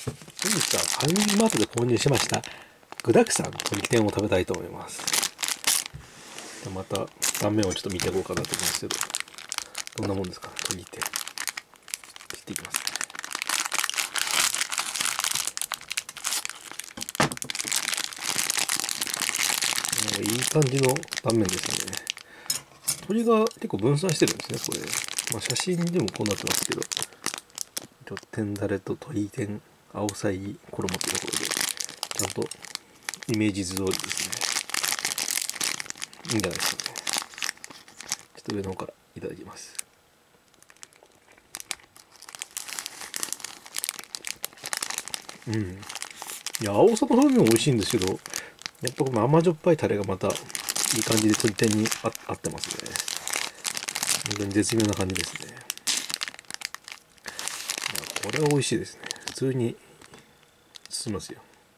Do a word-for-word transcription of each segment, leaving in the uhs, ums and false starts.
本日はファミリーマートで購入しました具沢山鶏天を食べたいと思います。また断面をちょっと見ていこうかなと思うんですけど、どんなもんですか。鶏天切っていきます。いい感じの断面ですね。鶏が結構分散してるんですね、これ。まあ、写真でもこうなってますけど、天だれと鶏天、青菜衣っていうところで、ちゃんとイメージ図通りですね。いいんじゃないですかね。ちょっと上の方からいただきます。うん。いや、青さの風味も美味しいんですけど、やっぱこの甘じょっぱいタレがまたいい感じで鶏天にあ合ってますね。本当に絶妙な感じですね。いや、これは美味しいですね。普通に進みますよ。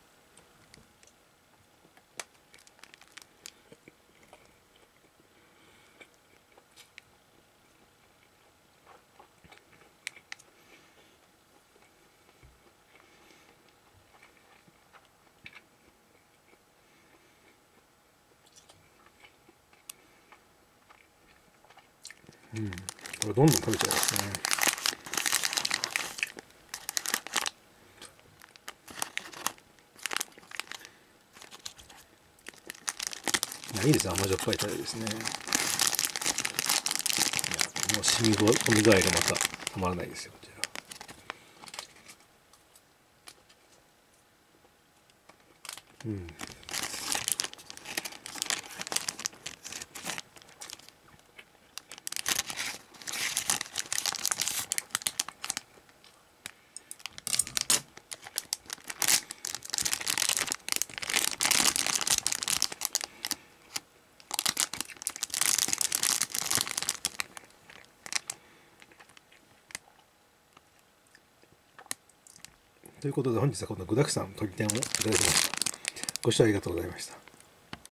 うん。これどんどん食べちゃいますね。いいですね、甘じょっぱいタレですね。もう染み込み具合がまたたまらないですよ、こちら。うん。ということで本日はこの具沢山鶏天をいただきました。ご視聴ありがとうございました。